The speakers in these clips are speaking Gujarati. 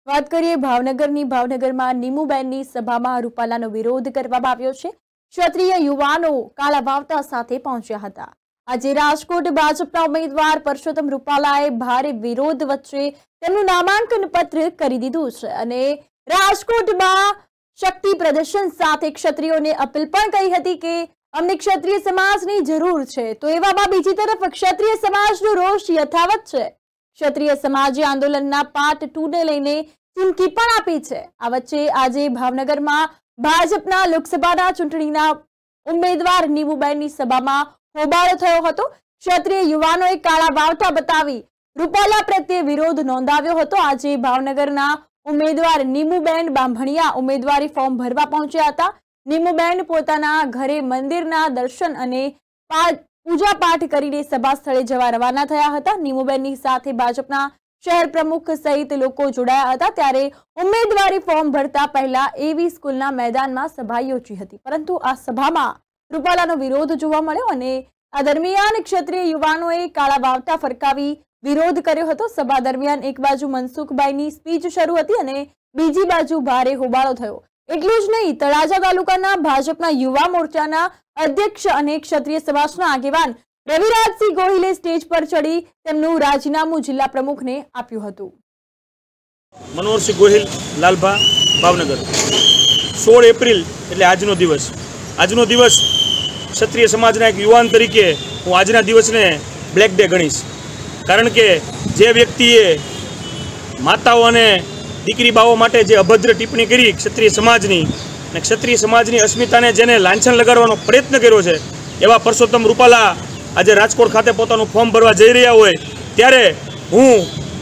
વાત કરીએ ભાવનગરની ભાવનગરમાં નીમુબેનની સભામાં રૂપાલાનો વિરોધ કરવામાં આવ્યો છે। ક્ષત્રિય યુવાનો કાળા વાવટા સાથે પહોંચ્યા હતા। આજે રાજકોટ ભાજપના ઉમેદવાર પરસોત્તમ રૂપાલાએ ભારે વિરોધ વચ્ચે તેમનું નામાંકન પત્ર કરી દીધું છે અને રાજકોટમાં શક્તિ પ્રદર્શન સાથે ક્ષત્રિયોને અપીલ પણ કરી હતી કે અમને ક્ષત્રિય સમાજની જરૂર છે। તો એવામાં બીજી તરફ ક્ષત્રિય સમાજનો રોષ યથાવત છે। ક્ષત્રિય સમાજે આંદોલનના પાર્ટ 2 ને લઈને ચીમકી પણ આપી છે। આ વચ્ચે આજે ભાવનગરમાં ભાજપના લોકસભાના ચૂંટણીના ઉમેદવાર નીમુબેનની સભામાં હોબાળો થયો હતો। ક્ષત્રિય યુવાનોએ કાળા વાવટા બતાવી રૂપાલા પ્રત્યે વિરોધ નોંધાવ્યો હતો। આજે ભાવનગરના ઉમેદવાર નીમુબેન બાંભણિયા ઉમેદવારી ફોર્મ ભરવા પહોંચ્યા હતા। નીમુબેન પોતાના ઘરે મંદિરના દર્શન અને પૂજા પાઠ કરીને સભા સ્થળે જવા રવાના થયા હતા। નીમુબેનની સાથે ભાજપના શહેર પ્રમુખ સહિત લોકો જોડાયા હતા। ત્યારે ઉમેદવારી ફોર્મ ભરતા પહેલા એવી સ્કૂલના મેદાનમાં સભા યોજી હતી, પરંતુ આ સભામાં રૂપાલાનો વિરોધ જોવા મળ્યો અને આ દરમિયાન ક્ષત્રિય યુવાનોએ કાળા વાવટા ફરકાવી વિરોધ કર્યો હતો। સભા દરમિયાન એક બાજુ મનસુખભાઈની સ્પીચ શરૂ હતી અને બીજી બાજુ ભારે હોબાળો થયો। એટલું જ નહીં, તળાજા તાલુકાના ભાજપના યુવા મોરચાના અધ્યક્ષ અને ક્ષત્રિય સમાજના આગેવાન રવિરાજસિંહ ગોહિલે સ્ટેજ પર ચડી તેમનું રાજીનામું જિલ્લા પ્રમુખને આપ્યું હતું। મનોહરસિંહ ગોહિલ, લાલભા, ભાવનગર। 16 એપ્રિલ એટલે આજનો દિવસ ક્ષત્રિય સમાજના એક યુવાન તરીકે હું આજના દિવસને બ્લેક ડે ગણીશ। કારણ કે જે વ્યક્તિએ માતાઓ અને દીકરી બાઓ માટે જે અભદ્ર ટિપ્પણી કરી ક્ષત્રિય સમાજની અને ક્ષત્રિય સમાજની અસ્મિતાને જેને લાંછન લગાડવાનો પ્રયત્ન કર્યો છે, એવા પરસોત્તમ રૂપાલા આજે રાજકોટ ખાતે પોતાનું ફોર્મ ભરવા જઈ રહ્યા હોય ત્યારે હું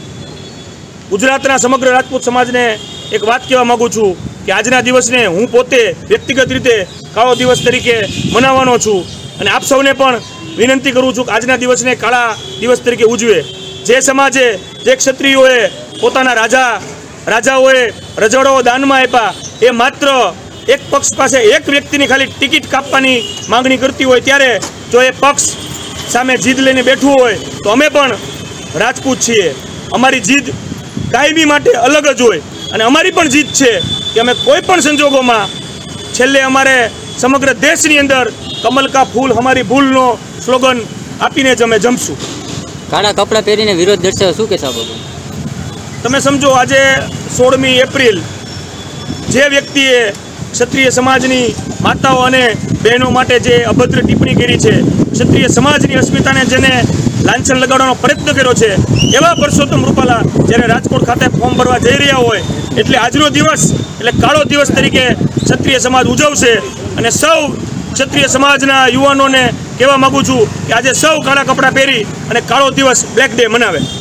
ગુજરાતના સમગ્ર રાજપૂત સમાજને એક વાત કહેવા માગું છું કે આજના દિવસને હું પોતે વ્યક્તિગત રીતે કાળો દિવસ તરીકે મનાવવાનો છું અને આપ સૌને પણ વિનંતી કરું છું કે આજના દિવસને કાળા દિવસ તરીકે ઉજવે। જે સમાજે, જે ક્ષત્રિયોએ પોતાના રાજાઓએ રજવાડાઓ દાનમાં આપ્યા, એ માત્ર એક પક્ષ પાસે એક વ્યક્તિની ખાલી ટિકિટ કાપવાની માંગણી કરતી હોય ત્યારે જો એ પક્ષ સામે જીદ લઈને બેઠું હોય તો અમે પણ રાજપૂત છીએ। અમારી જીદ કાયમી માટે અલગ જ હોય અને અમારી પણ જીદ છે કે અમે કોઈ પણ સંજોગોમાં છેલ્લે અમારે સમગ્ર દેશની અંદર કમલ કા ફૂલ હમારી ભૂલનો સ્લોગન આપીને જ અમે જમશું। કાળા કપડાં પહેરીને વિરોધ દર્શાવ્યો, શું કહેશો બાબુ? તમે સમજો, આજે 16મી એપ્રિલ જે વ્યક્તિએ ક્ષત્રિય સમાજની માતાઓ અને બહેનો માટે જે અભદ્ર ટિપ્પણી કરી છે, ક્ષત્રિય સમાજની અસ્મિતાને જેને લાંછન લગાડવાનો પ્રયત્ન કર્યો છે, એવા પરસોત્તમ રૂપાલા જ્યારે રાજકોટ ખાતે ફોર્મ ભરવા જઈ રહ્યા હોય એટલે આજનો દિવસ એટલે કાળો દિવસ તરીકે ક્ષત્રિય સમાજ ઉજવશે અને સૌ ક્ષત્રિય સમાજના યુવાનોને કહેવા માગું છું કે આજે સૌ કાળા કપડાં પહેરી અને કાળો દિવસ બ્લેક ડે મનાવે।